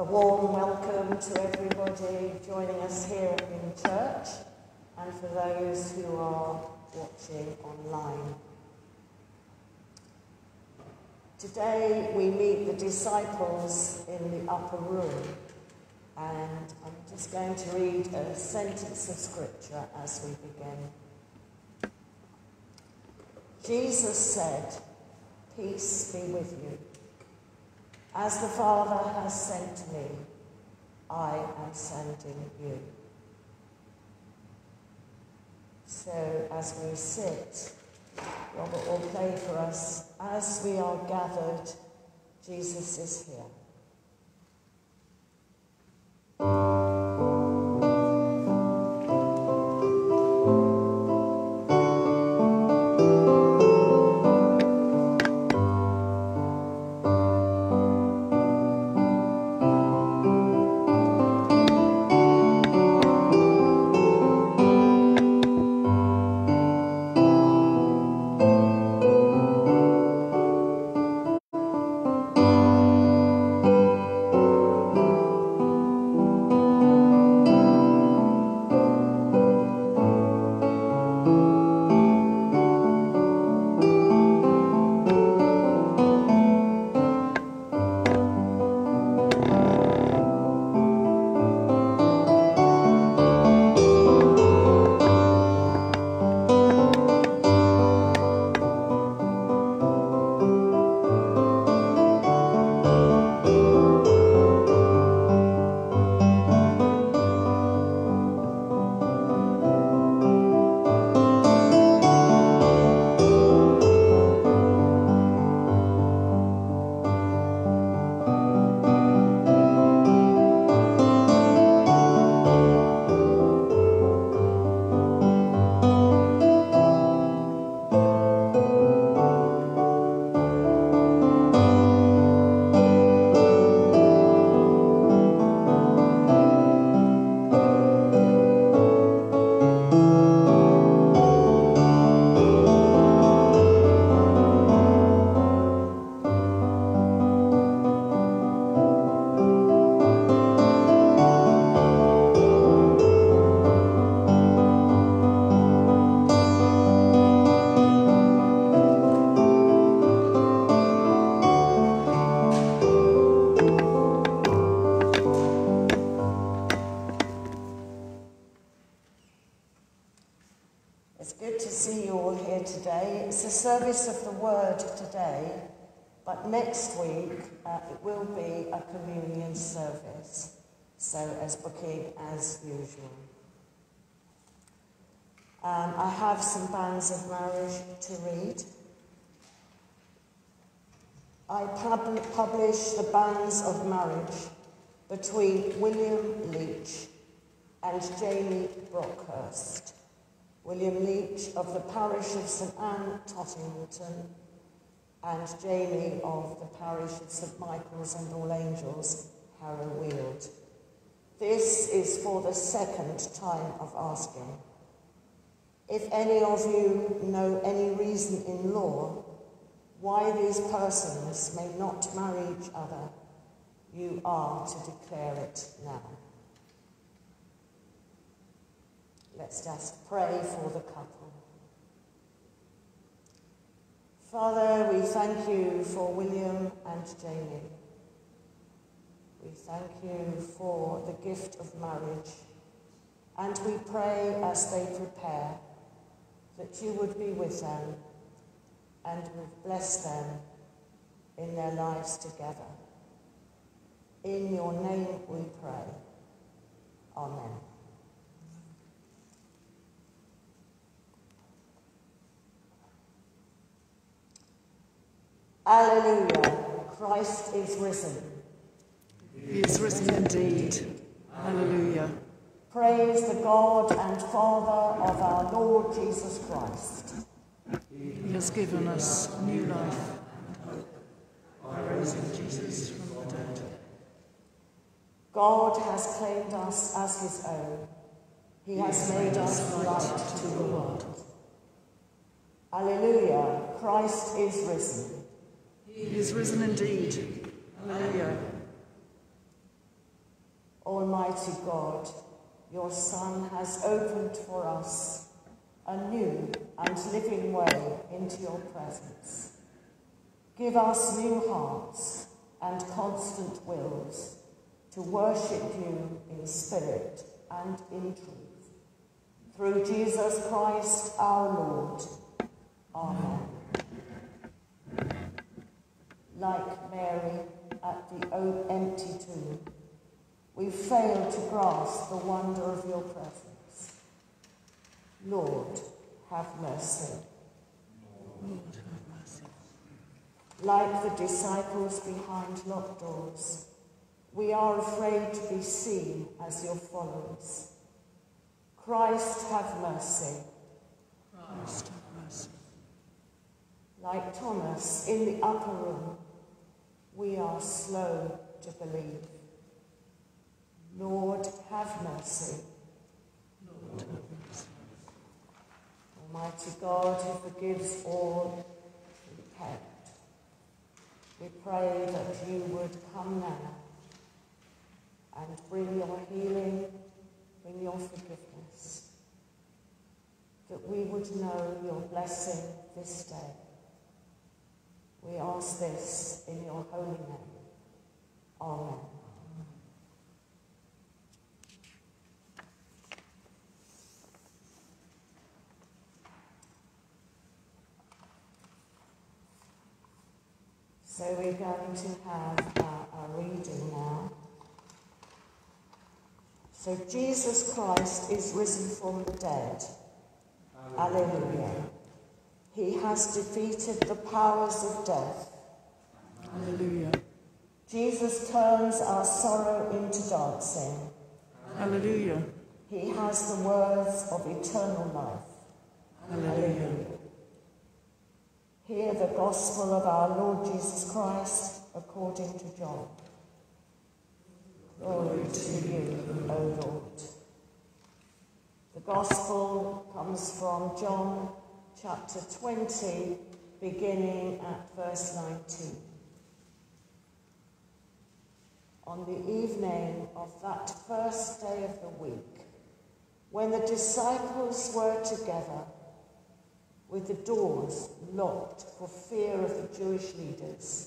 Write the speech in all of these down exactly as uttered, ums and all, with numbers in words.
A warm welcome to everybody joining us here in church and for those who are watching online. Today we meet the disciples in the upper room, and I'm just going to read a sentence of scripture as we begin. Jesus said, "Peace be with you. As the Father has sent me, I am sending you." So as we sit, Robert will play for us, "As we are gathered, Jesus is here." Service of the word today, but next week uh, it will be a communion service, so as booking as usual. Um, I have some banns of marriage to read. I pub publish the banns of marriage between William Leach and Jamie Brockhurst. William Leach of the parish of St Anne, Tottington, and Jamie of the parish of St Michael's and All Angels, Harrow Weald. This is for the second time of asking. If any of you know any reason in law why these persons may not marry each other, you are to declare it now. Let's just pray for the couple. Father, we thank you for William and Jamie. We thank you for the gift of marriage, and we pray as they prepare that you would be with them and would bless them in their lives together. In your name we pray. Amen. Alleluia, Christ is risen. He is risen indeed. Alleluia. Praise the God and Father of our Lord Jesus Christ. He has given us new life and hope by raising Jesus from the dead. God has claimed us as his own. He has made us light to the world. Alleluia, Christ is risen. He is risen indeed. Alleluia. Almighty God, your Son has opened for us a new and living way into your presence. Give us new hearts and constant wills to worship you in spirit and in truth. Through Jesus Christ our Lord. Amen. Like Mary at the empty tomb, we fail to grasp the wonder of your presence. Lord, have mercy. Lord, have mercy. Like the disciples behind locked doors, we are afraid to be seen as your followers. Christ, have mercy. Christ, have mercy. Like Thomas in the upper room, we are slow to believe. Lord, have mercy. Lord, have mercy. Almighty God, who forgives all, repent. We pray that you would come now and bring your healing, bring your forgiveness, that we would know your blessing this day. We ask this in your holy name. Amen. So we're going to have uh, our reading now. So Jesus Christ is risen from the dead. Alleluia. Alleluia. He has defeated the powers of death. Alleluia. Jesus turns our sorrow into dancing. Alleluia. He has the words of eternal life. Alleluia. Alleluia. Hear the gospel of our Lord Jesus Christ according to John. Glory to you, O Lord. The gospel comes from John chapter twenty, beginning at verse nineteen. On the evening of that first day of the week, when the disciples were together, with the doors locked for fear of the Jewish leaders,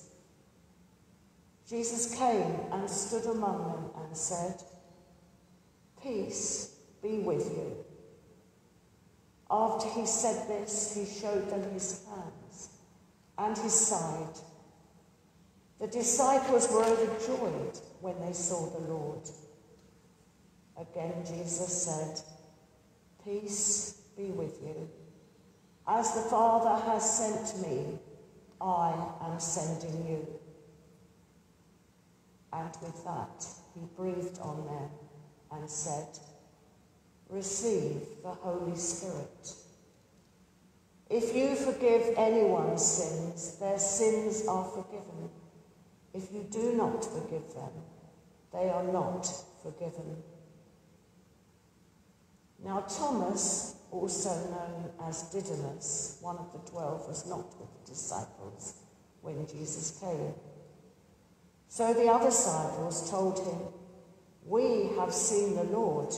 Jesus came and stood among them and said, "Peace be with you." After he said this, he showed them his hands and his side. The disciples were overjoyed when they saw the Lord. Again Jesus said, "Peace be with you. As the Father has sent me, I am sending you." And with that, he breathed on them and said, "Receive the Holy Spirit. If you forgive anyone's sins, their sins are forgiven. If you do not forgive them, they are not forgiven." Now Thomas, also known as Didymus, one of the twelve, was not with the disciples when Jesus came. So the other disciples told him, "We have seen the Lord."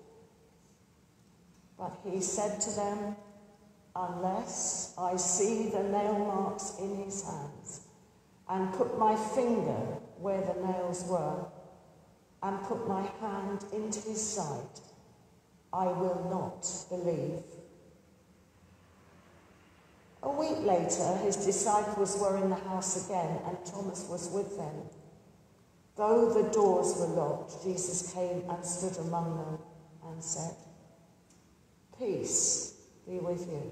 But he said to them, "Unless I see the nail marks in his hands, and put my finger where the nails were, and put my hand into his side, I will not believe." A week later, his disciples were in the house again, and Thomas was with them. Though the doors were locked, Jesus came and stood among them and said, "Peace be with you."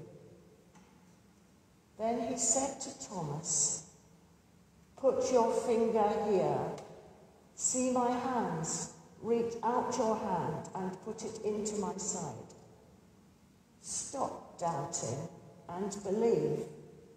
Then he said to Thomas, "Put your finger here. See my hands. Reach out your hand and put it into my side. Stop doubting and believe."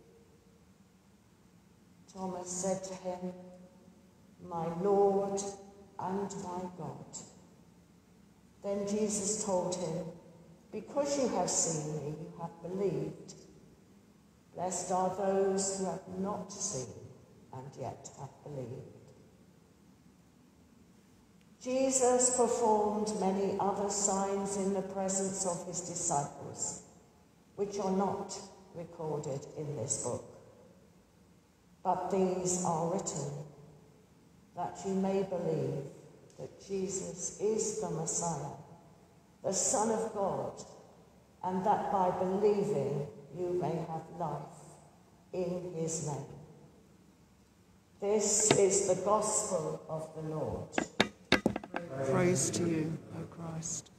Thomas said to him, "My Lord and my God." Then Jesus told him, "Because you have seen me, you have believed. Blessed are those who have not seen and yet have believed." Jesus performed many other signs in the presence of his disciples, which are not recorded in this book. But these are written, that you may believe that Jesus is the Messiah, the Son of God, and that by believing you may have life in his name. This is the gospel of the Lord. Praise to you, O Christ.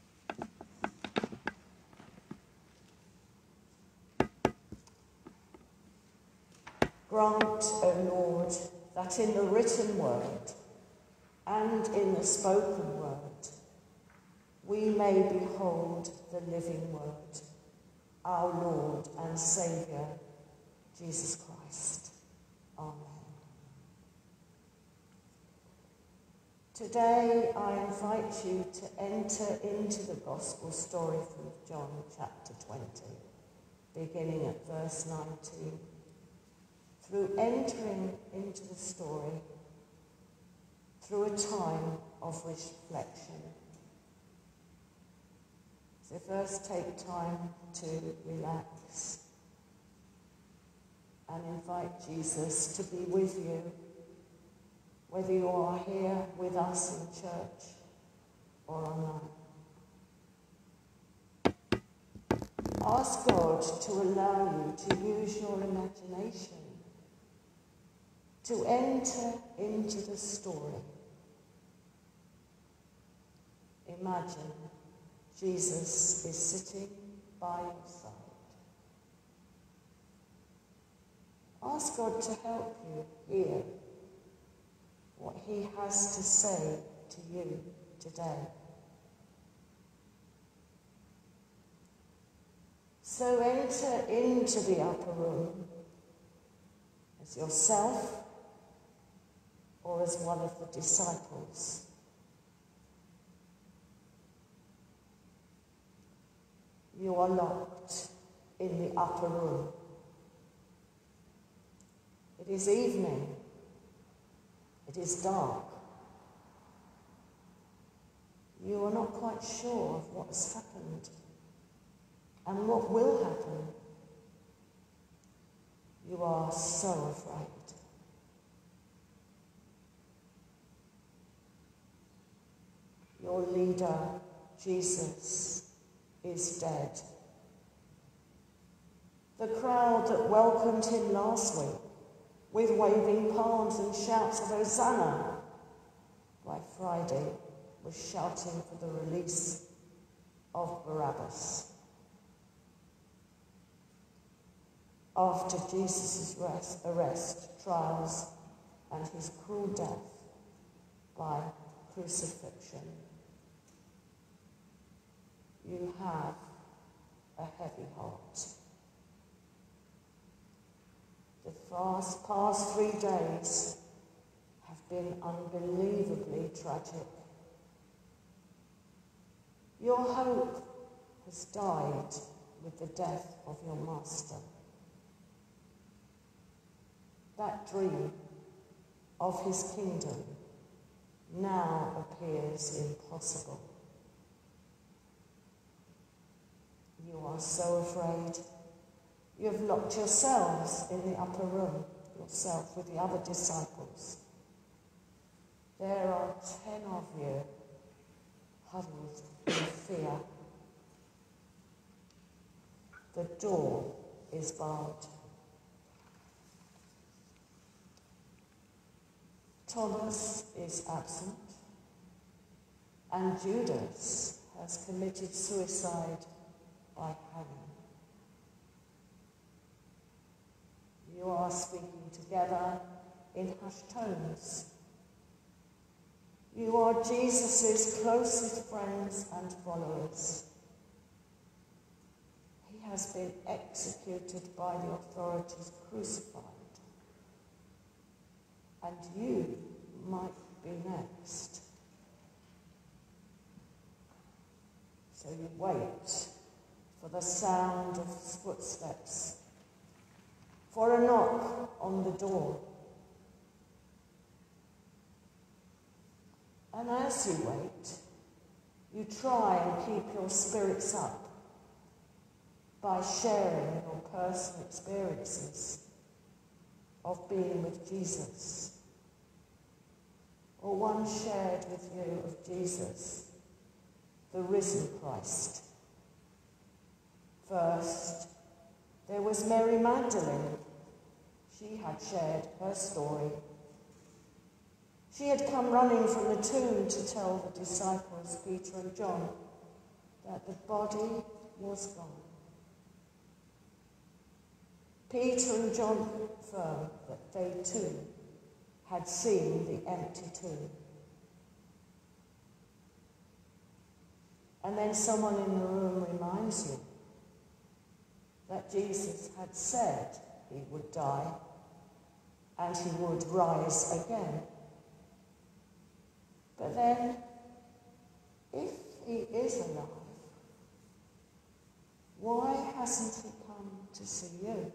Grant, O Lord, that in the written word and in the spoken word we may behold the living word, our Lord and Saviour, Jesus Christ. Amen. Today I invite you to enter into the Gospel story from John chapter twenty, beginning at verse nineteen. Through entering into the story, through a time of reflection. So first take time to relax and invite Jesus to be with you, whether you are here with us in church or online. Ask God to allow you to use your imagination to enter into the story. Imagine Jesus is sitting by your side. Ask God to help you hear what he has to say to you today. So enter into the upper room as yourself or as one of the disciples. You are locked in the upper room. It is evening. It is dark. You are not quite sure of what has happened and what will happen. You are so afraid. Your leader, Jesus, is dead. The crowd that welcomed him last week with waving palms and shouts of Hosanna by Friday was shouting for the release of Barabbas. After Jesus' arrest, arrest, trials, and his cruel death by crucifixion, you have a heavy heart. The fast, past three days have been unbelievably tragic. Your hope has died with the death of your master. That dream of his kingdom now appears impossible. You are so afraid. You have locked yourselves in the upper room, yourself with the other disciples. There are ten of you huddled in fear. The door is barred. Thomas is absent, and Judas has committed suicide by hanging. You are speaking together in hushed tones. You are Jesus' closest friends and followers. He has been executed by the authorities, crucified. And you might be next. So you wait for the sound of footsteps, for a knock on the door. And as you wait, you try and keep your spirits up by sharing your personal experiences of being with Jesus, or one shared with you of Jesus, the risen Christ. First, there was Mary Magdalene. She had shared her story. She had come running from the tomb to tell the disciples, Peter and John, that the body was gone. Peter and John confirmed that they too had seen the empty tomb. And then someone in the room reminds you that Jesus had said he would die and he would rise again. But then, if he is alive, why hasn't he come to see you?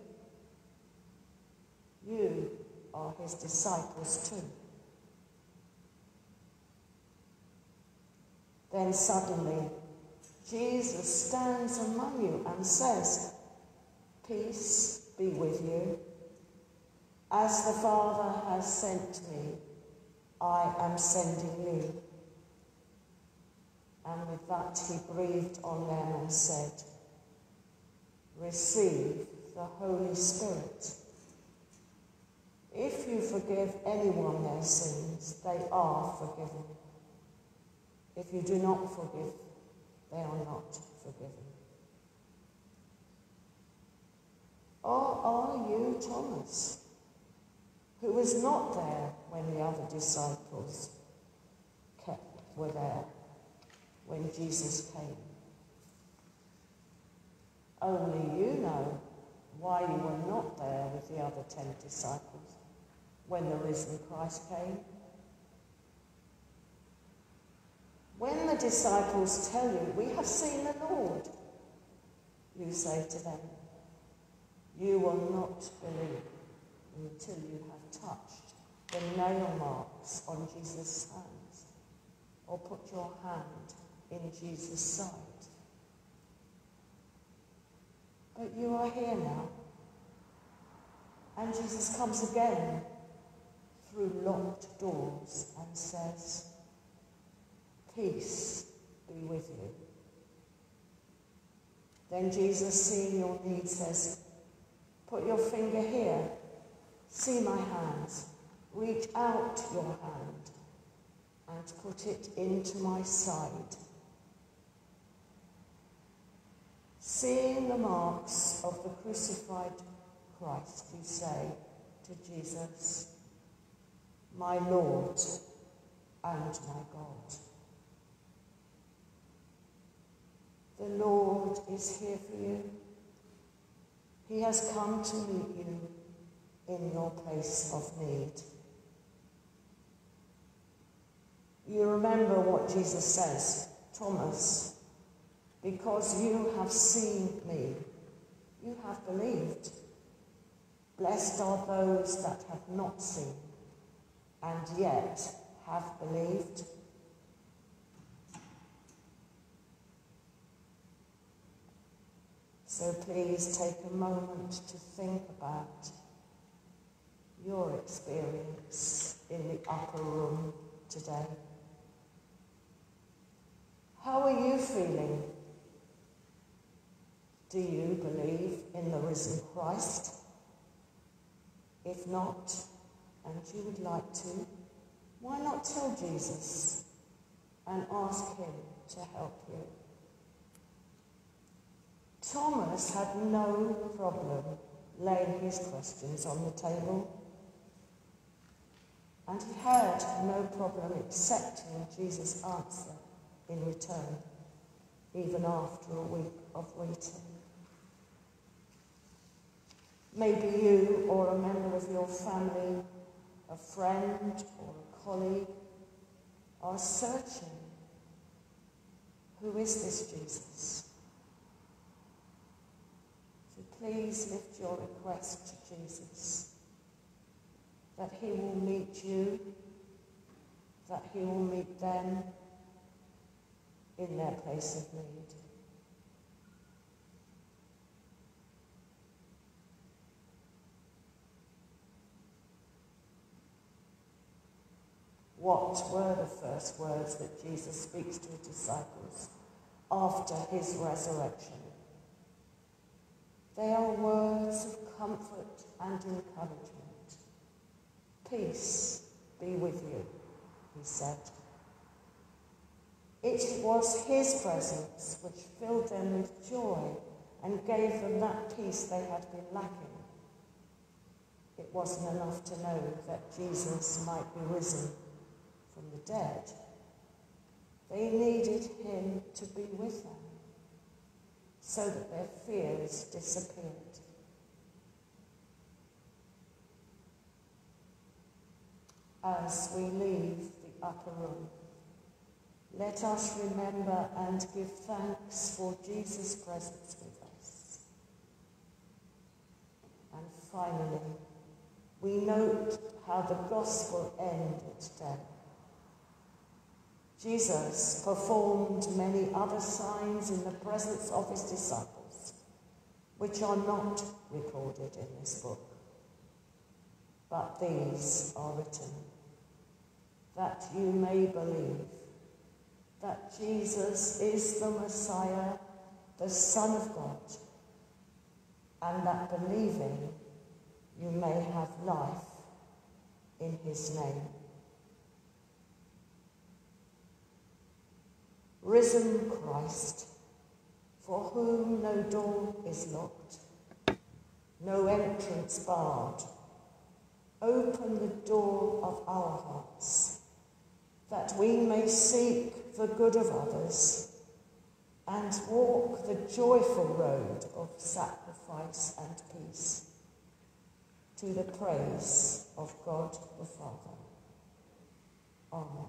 You are his disciples too. Then suddenly, Jesus stands among you and says, "Peace be with you. As the Father has sent me, I am sending you." And with that he breathed on them and said, "Receive the Holy Spirit. If you forgive anyone their sins, they are forgiven. If you do not forgive, they are not forgiven." Or are you Thomas, who was not there when the other disciples kept, were there when Jesus came? Only you know why you were not there with the other ten disciples when the risen Christ came. When the disciples tell you, "We have seen the Lord," you say to them, "You will not believe until you have touched the nail marks on Jesus' hands, or put your hand in Jesus' side." But you are here now, and Jesus comes again through locked doors and says, "Peace be with you." Then Jesus, seeing your need, says, "Put your finger here. See my hands. Reach out your hand and put it into my side." Seeing the marks of the crucified Christ, you say to Jesus, "My Lord and my God." The Lord is here for you. He has come to meet you in your place of need. You remember what Jesus says, "Thomas, because you have seen me, you have believed. Blessed are those that have not seen and yet have believed." So please take a moment to think about your experience in the upper room today. How are you feeling? Do you believe in the risen Christ? If not, and you would like to, why not tell Jesus and ask him to help you? Thomas had no problem laying his questions on the table, and he had no problem accepting Jesus' answer in return, even after a week of waiting. Maybe you or a member of your family, a friend or a colleague are searching. Who is this Jesus? So please lift your request to Jesus, that he will meet you that he will meet them in their place of need. What were the first words that Jesus speaks to his disciples after his resurrection? They are words of comfort and encouragement. Peace be with you, he said. It was his presence which filled them with joy and gave them that peace they had been lacking. It wasn't enough to know that Jesus might be risen from the dead. They needed him to be with them so that their fears disappeared. As we leave the upper room, let us remember and give thanks for Jesus' presence with us. And finally, we note how the gospel ended then. Jesus performed many other signs in the presence of his disciples, which are not recorded in this book. But these are written, that you may believe that Jesus is the Messiah, the Son of God, and that believing you may have life in his name. Risen Christ, for whom no door is locked, no entrance barred, open the door of our hearts, that we may seek the good of others and walk the joyful road of sacrifice and peace, to the praise of God the Father. Amen.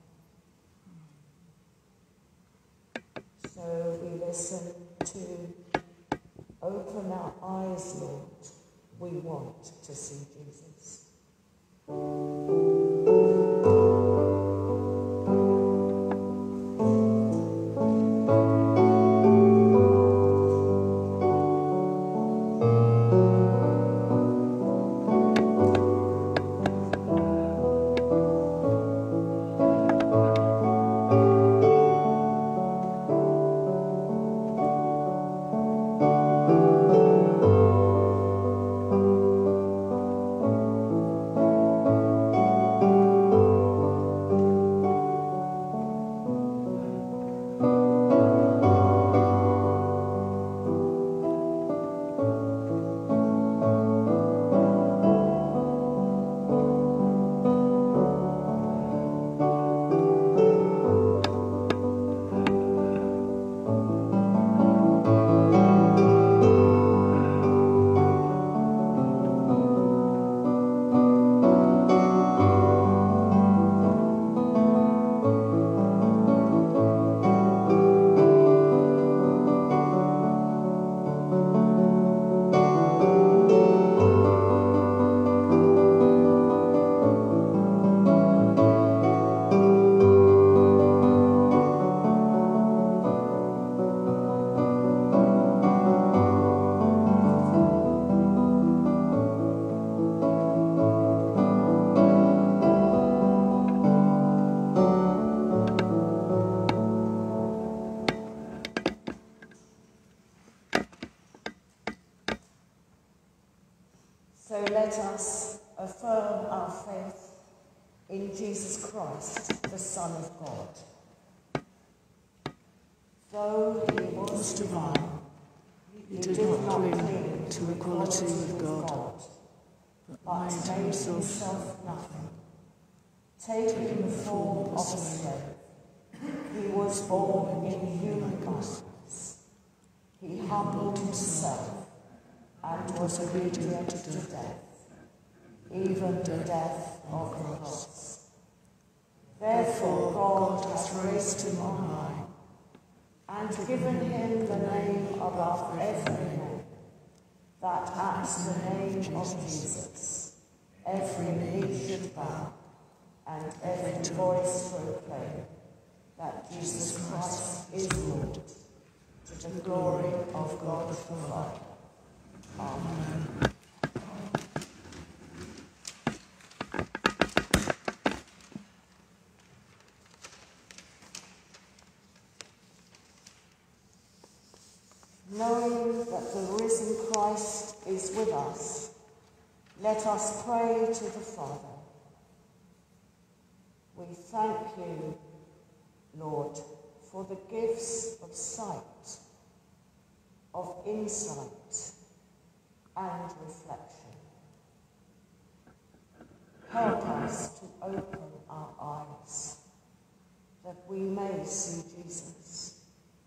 So we listen to open our eyes, Lord. We want to see Jesus. So let us affirm our faith in Jesus Christ, the Son of God. Though he was divine, he did not cling to equality with God, but made himself nothing, taking the form of a slave. He was born in human likeness. He humbled himself and was obedient to death, even the death of the cross. Therefore God has raised him on high, and given him the name above every name, that at the name of Jesus every knee should bow, and every voice proclaim that Jesus Christ is Lord, to the glory of God the Father. Amen. Knowing that the risen Christ is with us, let us pray to the Father. We thank you, Lord, for the gifts of sight, of insight, and reflection. Help us to open our eyes, that we may see Jesus.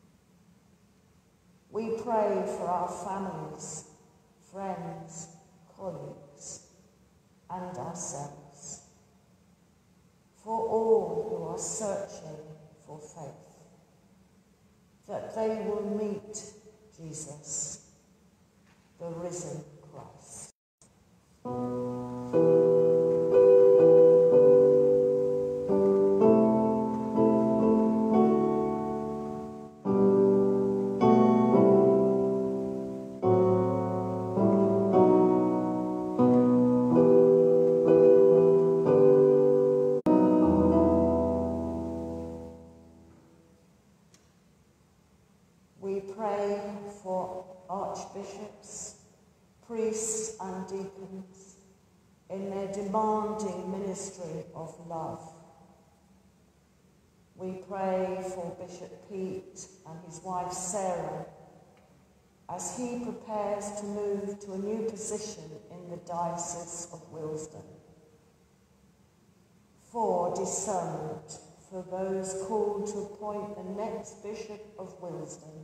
We pray for our families, friends, colleagues, and ourselves, for all who are searching for faith, that they will meet Jesus, the risen Christ. We pray for archbishops, priests and deacons in their demanding ministry of love. We pray for Bishop Pete and his wife Sarah as he prepares to move to a new position in the Diocese of Willesden. For discernment for those called to appoint the next Bishop of Willesden,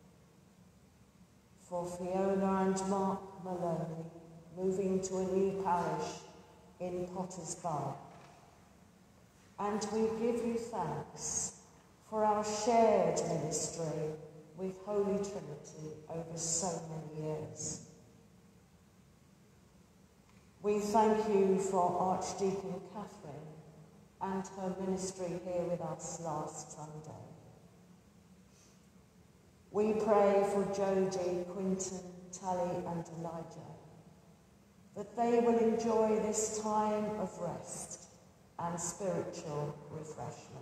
for Fiona and Mark Maloney moving to a new parish in Potters Bar. And we give you thanks for our shared ministry with Holy Trinity over so many years. We thank you for Archdeacon Catherine and her ministry here with us last Sunday. We pray for Jodie, Quinton, Tally and Elijah, that they will enjoy this time of rest and spiritual refreshment.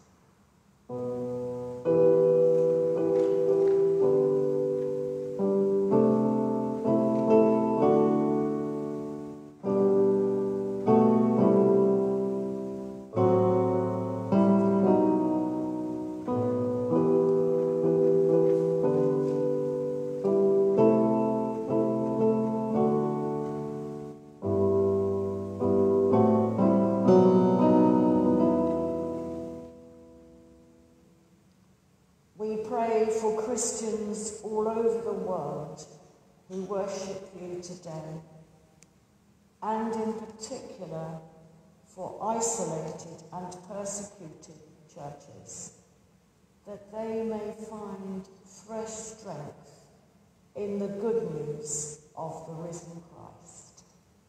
For Christians all over the world who worship you today, and in particular for isolated and persecuted churches, that they may find fresh strength in the good news of the risen Christ.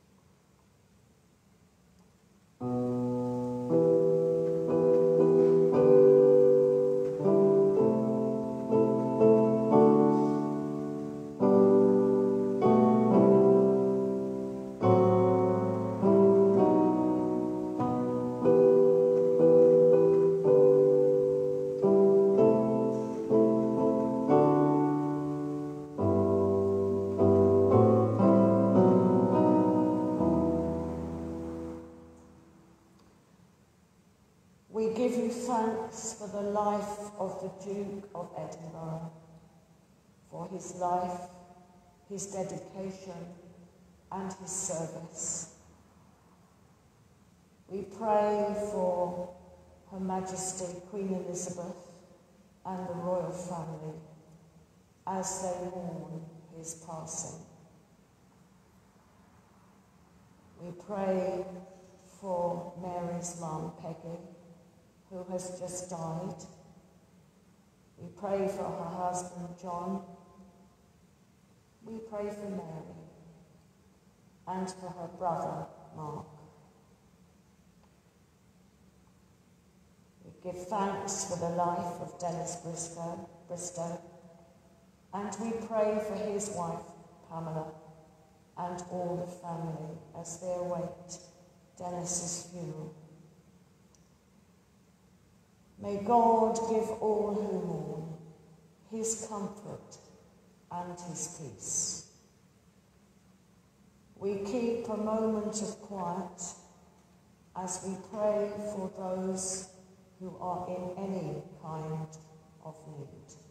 We give you thanks for the life of the Duke of Edinburgh, for his life, his dedication, and his service. We pray for Her Majesty Queen Elizabeth and the royal family as they mourn his passing. We pray for Mary's mum, Peggy, who has just died. We pray for her husband, John. We pray for Mary and for her brother, Mark. give thanks for the life of Dennis Bristow, Bristow, and we pray for his wife, Pamela, and all the family as they await Dennis's funeral. May God give all who mourn his comfort and his peace. We keep a moment of quiet as we pray for those who are in any kind of need.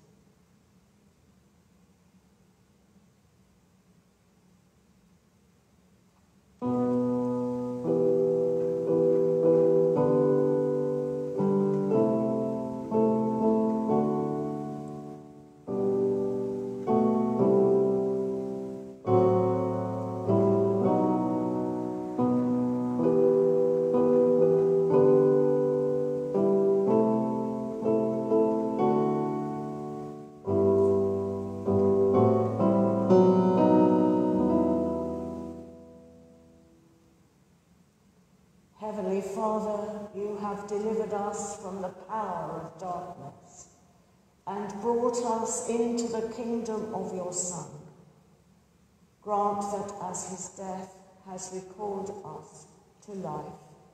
Heavenly Father, you have delivered us from the power of darkness and brought us into the kingdom of your Son. Grant that as his death has recalled us to life,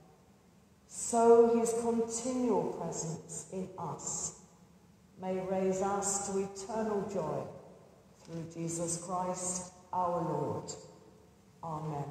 so his continual presence in us may raise us to eternal joy through Jesus Christ our Lord. Amen.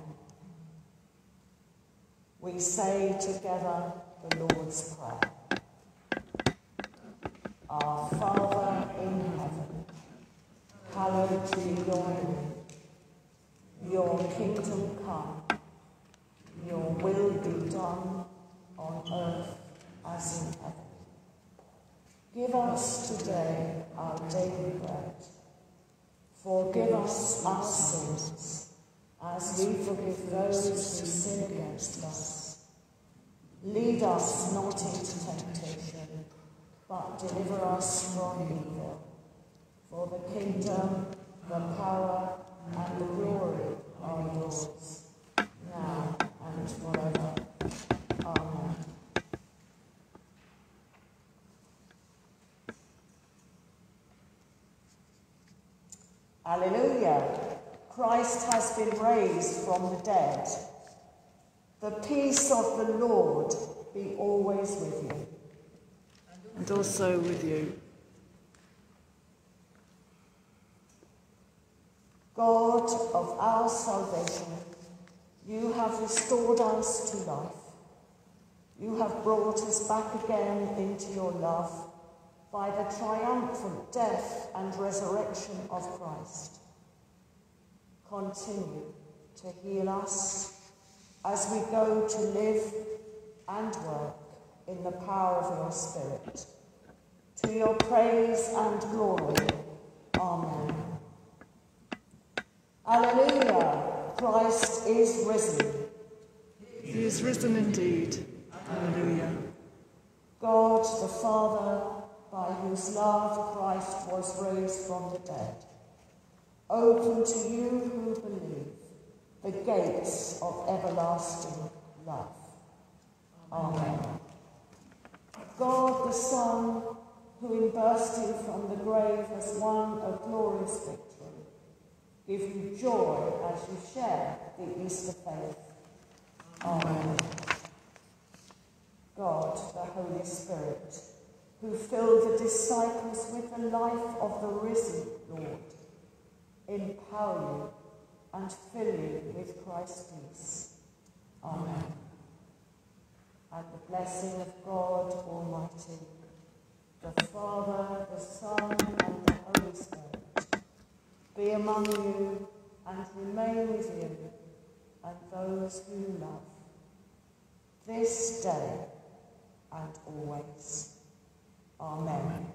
We say together the Lord's Prayer. Our Father in heaven, hallowed be your name. Your kingdom come, your will be done on earth as in heaven. Give us today our daily bread. Forgive us our sins, as we forgive those who sin against us. Lead us not into temptation, but deliver us from evil. For the kingdom, the power, and the glory are yours, now and forever. Amen. Alleluia! Christ has been raised from the dead. The peace of the Lord be always with you. And also with you. God of our salvation, you have restored us to life. You have brought us back again into your love by the triumphant death and resurrection of Christ. Continue to heal us as we go to live and work in the power of your Spirit. To your praise and glory. Amen. Alleluia! Christ is risen. He is risen indeed. Alleluia. God the Father, by whose love Christ was raised from the dead, open to you who believe the gates of everlasting life. Amen. God the Son, who in bursting from the grave has won a glorious victory, give you joy as you share the Easter faith. Amen. God, the Holy Spirit, who filled the disciples with the life of the risen Lord, empower you and fill you with Christ's peace. Amen. And the blessing of God Almighty, the Father, the Son, and the Holy Spirit, be among you and remain with you and those who you love, this day and always. Amen.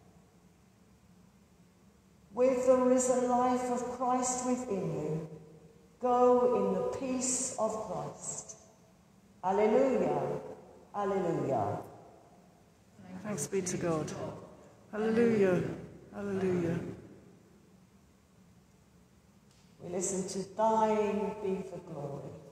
With the risen life of Christ within you, go in the peace of Christ. Alleluia, alleluia. Thanks be to God. Alleluia, alleluia. We listen to Thine be the glory.